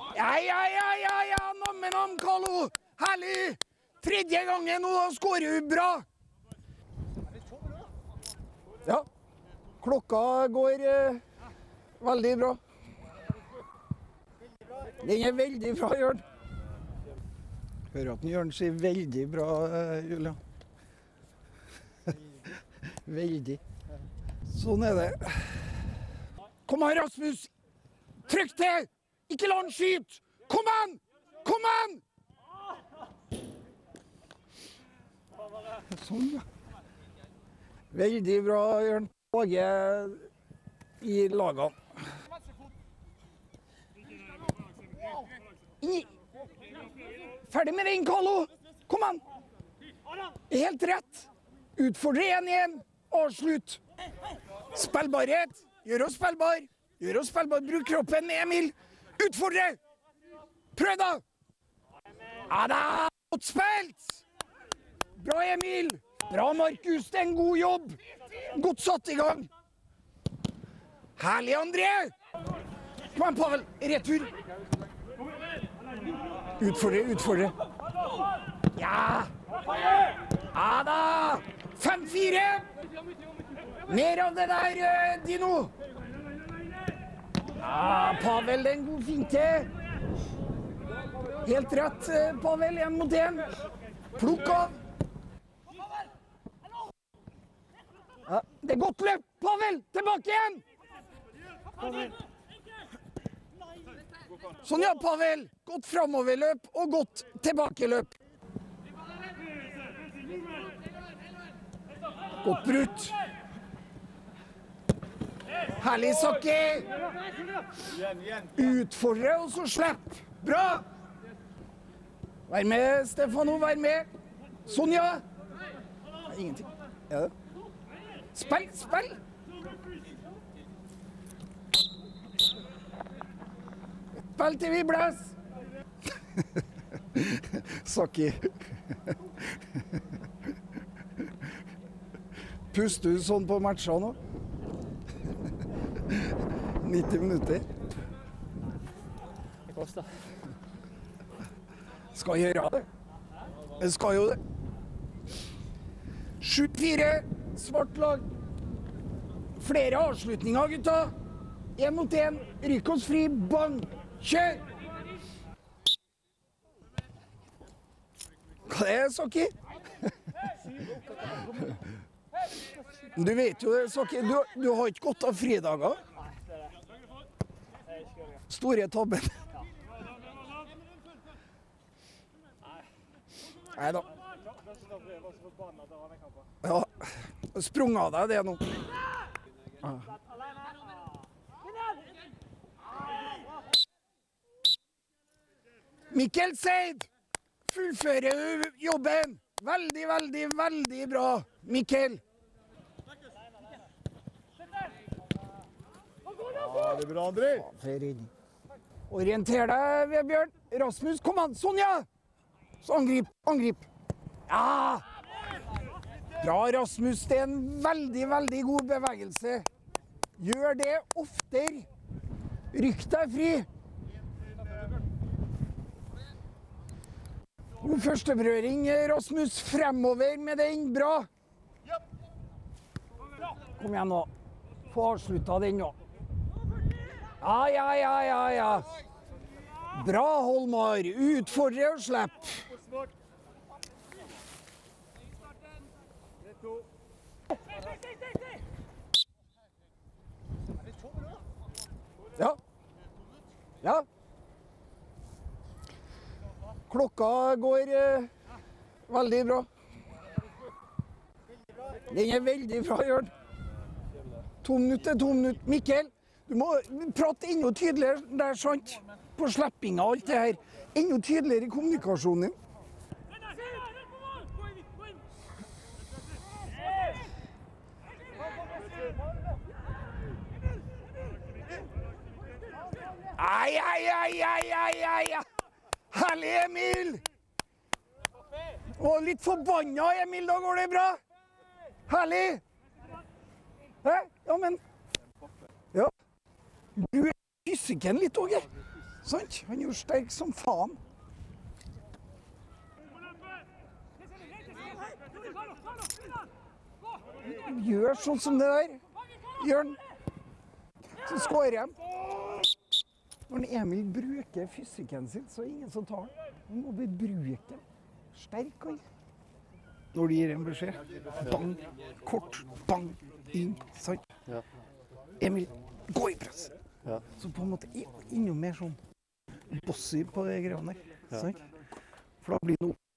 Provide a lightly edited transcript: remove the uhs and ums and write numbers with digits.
Ja, namn, Carlo. Herlig. Tredje gangen nå, da skårer du bra. Ja, klokka går veldig bra. Den er veldig bra, Jørn. Hører at Jørn sier veldig bra, Julia. Veldig. Sånn er det. Kom an, Rasmus! Trykk til! Ikke la han skyte! Kom an! Kom an! Sånn, ja. Veldig bra, Jørn. Åge i lagene. Ferdig med den, Carlo! Kom an! Helt rett. Utfordre 1-1. Avslutt. Spillbarhet. Gjør oss spillbar. Gjør oss spillbar. Bruk kroppen, Emil. Utfordre! Prøv da! Ja da! Godt spilt! Bra, Emil. Bra, Markus. Det er en god jobb. Godt satt i gang. Herlig, André. Kom an, Pavel. Retur. Utfordre. Ja! Ja da! 5-4! Mer av det der, Dino. Ja, Pavel, det er en god finte. Helt rett, Pavel. 1 mot 1. Plukk av. Ja, det er godt løp. Pavel, tilbake igjen. Sånn, ja, Pavel. Godt framoverløp og godt tilbakeløp. Godt brutt. Herlig, Saki. Utfordre og så slipp. Bra. Vær med, Stefano. Vær med. Sånn, ja. Nei, ingenting. Ja. Spill. Spill til vi blæs. Saki. Puster du sånn på matcha nå? 90 minutter. Det koster. Skal gjøre det. Det skal jo det. 7-4, svart lag. Flere avslutninger, gutta. 1 mot 1. Ryk oss fri. Bang. Kjør! Hva er det, Saki? Du vet jo det, Saki. Du har ikke gått av fridager. Store tabben. Neida. Ja, sprung av deg det nå. Mikkel Seid, fullfører jobben. Veldig bra, Mikkel. Ja, det er bra, André. Orienter deg, Vebjørn. Rasmus, kom an. Sånn, ja. Så angrip. Ja. Bra, Rasmus. Det er en veldig god bevegelse. Gjør det oftere. Rykk deg fri. God førsteberøring, Rasmus. Fremover med den. Bra. Kom igjen nå. Få avslutta den nå. Ja. Bra, Holmar. Utfordre og slipp. Ja. Klokka går veldig bra. Den er veldig bra, Jørn. 2 minutter. Mikkel, du må prate enda tydeligere der, sant? På slippinga og alt det her. Enda tydeligere i kommunikasjonen din. Ai. Herlig, Emil! Og litt forbanna, Emil, da går det bra. Herlig! Hæ? Ja, men... Ja. Du er fysikken litt, Åge. Sant? Han er jo sterk som faen. Gjør sånn som det der. Gjør den. Så skårer han. Når Emil bruker fysikken sin, så er det ingen som tar den. Han må bruke den. Sterk han. Når de gir en beskjed. Bang, kort, bang, inn, sant? Ja. Emil, gå i press. Ja. Så på en måte enda mer sånn bossy på de greiene der, sant? For da blir det noe